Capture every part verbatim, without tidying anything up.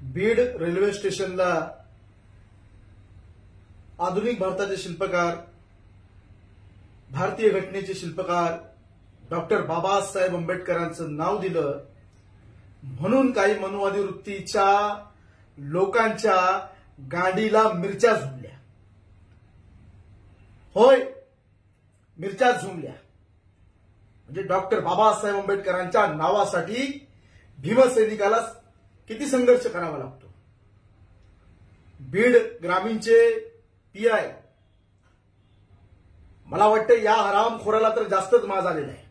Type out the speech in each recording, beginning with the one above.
Beed railway स्टेशनला आधुनिक भारताचे शिल्पकार, भारतीय घटनेचे शिल्पकार डॉक्टर बाबासाहेब आंबेडकरांचं नाव दिलं म्हणून काही मनुवादी वृत्तीच्या लोकांच्या गाडीला मिरच्या झुमल्या. होय, मिरच्या झुमल्या. म्हणजे डॉक्टर बाबासाहेब आंबेडकरांच्या नावासाठी भीमसैनिकाला किती संघर्ष करावा लागतो. बीड ग्रामीणचे पी आय, मला वाटतं या हरामखोराला तर जास्तच माज आलेला आहे.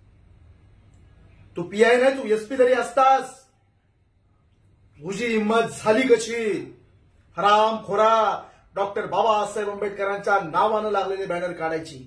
तू पी आय नाही, तू एसपी तरी असतास. तुझी हिंमत झाली कशी हरामखोरा डॉक्टर बाबासाहेब आंबेडकरांच्या नावानं लागलेले बॅनर काढायची.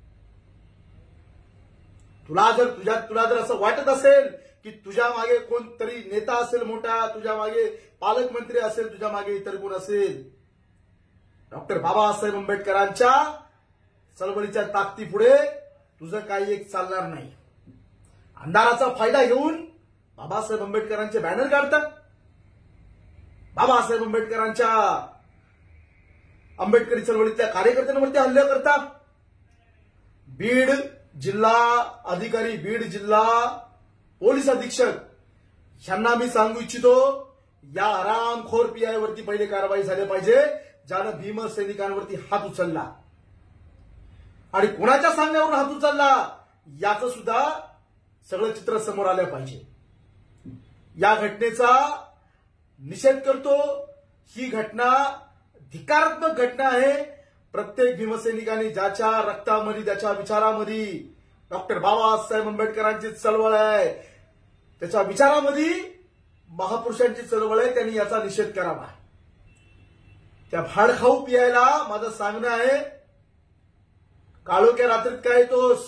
तुला जर तुझ्या तुला जर असं वाटत असेल की तुझ्या मागे कोणतरी नेता असेल मोठा, तुझ्या मागे पालकमंत्री असेल, तुझ्या मागे इतर कोण असेल, डॉक्टर बाबासाहेब आंबेडकरांच्या चळवळीच्या ताकदीपुढे तुझं काही एक चालणार नाही. अंधाराचा फायदा घेऊन बाबासाहेब आंबेडकरांचे बॅनर काढतात, बाबासाहेब आंबेडकरांच्या आंबेडकरी चळवळीतल्या कार्यकर्त्यांवरती हल्ले करतात. बीड जिल्हा अधिकारी, बीड जिल्हा पोलीस अधीक्षक यांना मी सांगू इच्छितो, या हरामखोर पीआय वरती पहिले कारवाई झाली पाहिजे ज्यानं भीमसैनिकांवरती हात उचलला आणि कोणाच्या सांगण्यावरून हात उचलला याचं सुद्धा सगळं चित्र समोर आलं पाहिजे. या घटनेचा निषेध करतो. ही घटना धिक्कारात्मक घटना आहे. प्रत्येक भीमसैनिकांनी ज्याच्या रक्तामध्ये, ज्याच्या विचारामध्ये डॉक्टर बाबासाहेब आंबेडकरांची चळवळ आहे, त्याच्या विचारामध्ये महापुरुषांची चळवळ आहे, त्यांनी याचा निषेध करावा. त्या भाडखाऊ पियायला माझं सांगणं आहे, काळोख्या रात्रीत काय येतोस?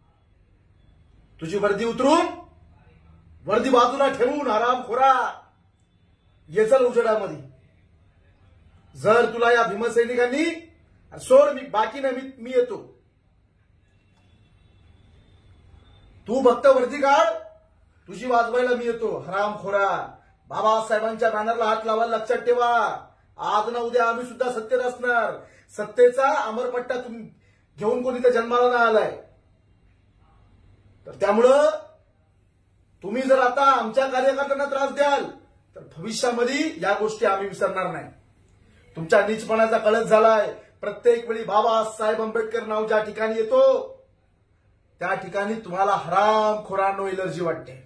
तुझी वर्दी उतरून, वर्दी बाजूला ठेवून हरामखोरा ये चल उजेडामध्ये. जर तुला या भीमसैनिकांनी सोड, मी बाकी नाही, मी, मी येतो. तू फक्त वर्दी काढ, तुझी वाजवायला मी येतो. हरामखोरा बाबासाहेबांच्या बॅनरला हात लावायला लक्षात ठेवा. आज ना उद्या आम्ही सुद्धा सत्तेत असणार. सत्तेचा अमरपट्टा तुम्ही घेऊन कोणी तर जन्माला नाही आलाय. तर त्यामुळं तुम्ही जर आता आमच्या कार्यकर्त्यांना त्रास द्याल तर भविष्यामध्ये या गोष्टी आम्ही विसरणार नाही. तुमच्या नीचपणाचा कळस झालाय. प्रत्येक वेळी बाबासाहेब आंबेडकर नाव ज्या ठिकाणी येतो त्या ठिकाणी तुम्हाला हरामखोरांनो एलर्जी वाटते.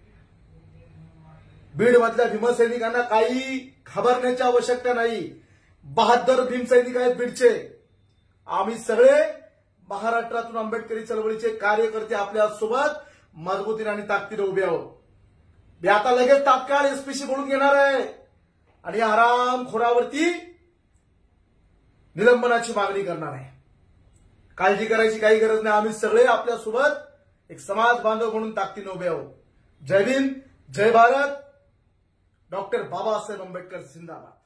बीड मधल्या भीमसैनिकांना काही घाबरण्याची आवश्यकता नाही. बहादर भीमसैनिक आहेत बीडचे. आम्ही सगळे महाराष्ट्रातून आंबेडकरी चळवळीचे कार्यकर्ते आपल्या सोबत मजबूतीने आणि ताकदीने उभे आहोत. मी आता लगेच तात्काळ एसपीशी बोलून घेणार आहे आणि या हरामखोरावरती निलंबनाची मागणी करणार आहे. काळजी करायची काही गरज नाही. आम्ही सगळे आपल्या सोबत एक समाज बांधव म्हणून ताकदीने उभे आहोत. जय भीम, जय भारत. डॉक्टर बाबासाहेब आंबेडकर जिंदाबाद.